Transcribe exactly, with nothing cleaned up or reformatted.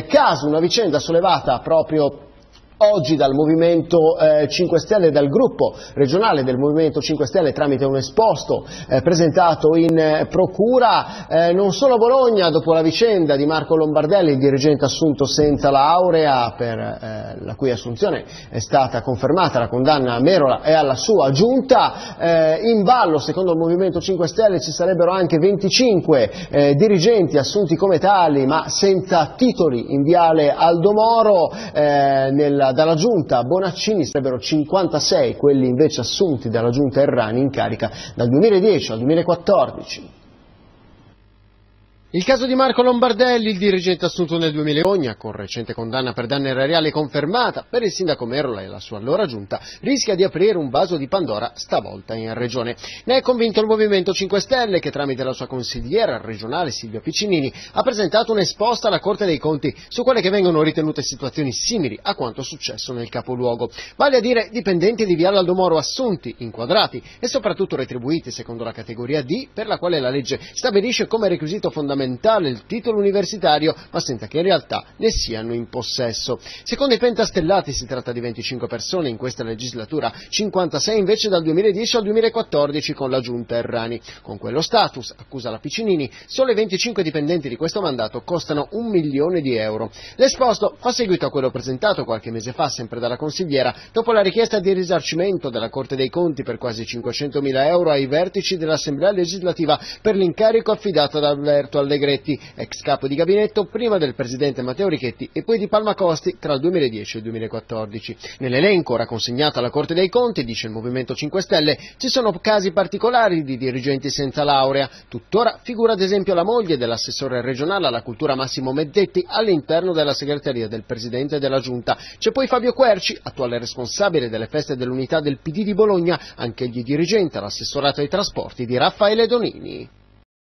caso una vicenda sollevata proprio oggi dal Movimento eh, cinque Stelle, dal gruppo regionale del Movimento cinque Stelle, tramite un esposto eh, presentato in eh, procura, eh, non solo a Bologna, dopo la vicenda di Marco Lombardelli, il dirigente assunto senza laurea, per eh, la cui assunzione è stata confermata la condanna a Merola e alla sua giunta. Eh, in ballo, secondo il Movimento cinque Stelle, ci sarebbero anche venticinque eh, dirigenti assunti come tali, ma senza titoli in viale Aldo Moro. Eh, nella Dalla giunta Bonaccini sarebbero cinquantasei quelli invece assunti dalla giunta Errani in carica dal duemiladieci al duemilaquattordici. Il caso di Marco Lombardelli, il dirigente assunto nel duemila, con recente condanna per danno erariale confermata per il sindaco Merola e la sua allora giunta, rischia di aprire un vaso di Pandora stavolta in regione. Ne è convinto il Movimento cinque Stelle, che tramite la sua consigliera regionale Silvia Piccinini ha presentato un'esposta alla Corte dei Conti su quelle che vengono ritenute situazioni simili a quanto successo nel capoluogo, vale a dire dipendenti di Viale Aldo Moro assunti, inquadrati e soprattutto retribuiti secondo la categoria D, per la quale la legge stabilisce come requisito fondamentale il titolo universitario, ma senza che in realtà ne siano in possesso. Secondo i pentastellati si tratta di venticinque persone in questa legislatura, cinquantasei invece dal duemiladieci al duemilaquattordici con la giunta Errani. Con quello status, accusa la Piccinini, solo i venticinque dipendenti di questo mandato costano un milione di euro. L'esposto fa seguito a quello presentato qualche mese fa sempre dalla consigliera, dopo la richiesta di risarcimento della Corte dei Conti per quasi cinquecentomila euro ai vertici dell'Assemblea legislativa per l'incarico affidato da Alberto Allegretti, ex capo di gabinetto prima del presidente Matteo Richetti e poi di Palma Costi tra il duemiladieci e il duemilaquattordici. Nell'elenco ora consegnato alla Corte dei Conti, dice il Movimento cinque Stelle, ci sono casi particolari di dirigenti senza laurea. Tuttora figura ad esempio la moglie dell'assessore regionale alla cultura Massimo Meddetti all'interno della segreteria del presidente della giunta. C'è poi Fabio Querci, attuale responsabile delle feste dell'unità del P D di Bologna, anch'egli dirigente all'assessorato ai trasporti di Raffaele Donini.